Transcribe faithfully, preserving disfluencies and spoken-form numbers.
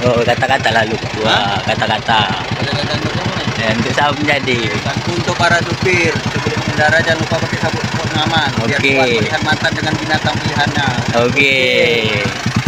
Oh, kata-kata lalu. Wah, kata-kata. Kata-kata untuk kamu nih. Ya, untuk saya menjadi. Untuk para supir sebelum mengendara jangan lupa pakai sabuk pengaman biar Oke. kuat melihat mantan dengan binatang pilihannya. Oke.